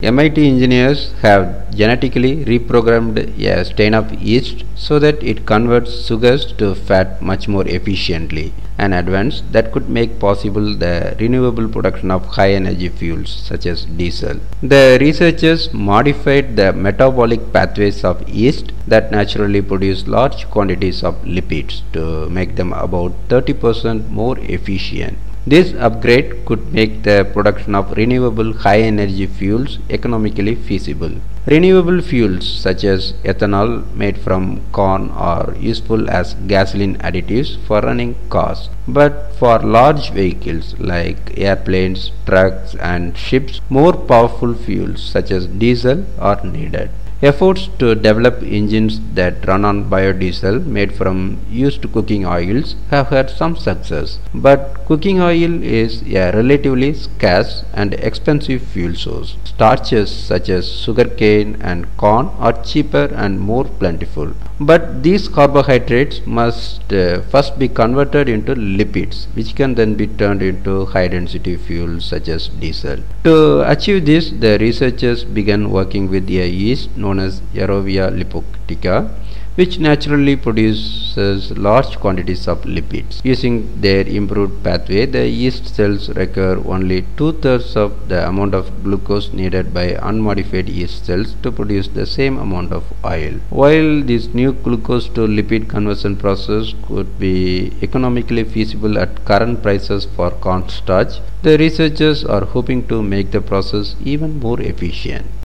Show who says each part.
Speaker 1: MIT engineers have genetically reprogrammed a strain of yeast so that it converts sugars to fat much more efficiently, an advance that could make possible the renewable production of high energy fuels such as diesel. The researchers modified the metabolic pathways of yeast that naturally produce large quantities of lipids to make them about 30% more efficient. This upgrade could make the production of renewable high energy fuels economically feasible. Renewable fuels such as ethanol made from corn are useful as gasoline additives for running cars. But for large vehicles like airplanes, trucks and ships, more powerful fuels such as diesel are needed. Efforts to develop engines that run on biodiesel made from used cooking oils have had some success, but cooking oil is a relatively scarce and expensive fuel source. Starches such as sugarcane and corn are cheaper and more plentiful, but these carbohydrates must first be converted into lipids, which can then be turned into high density fuels such as diesel. To achieve this, the researchers began working with a yeast known as Yerovia lipotica, which naturally produces large quantities of lipids. Using their improved pathway, the yeast cells require only 2/3 of the amount of glucose needed by unmodified yeast cells to produce the same amount of oil. While this new glucose to lipid conversion process could be economically feasible at current prices for cornstarch, the researchers are hoping to make the process even more efficient.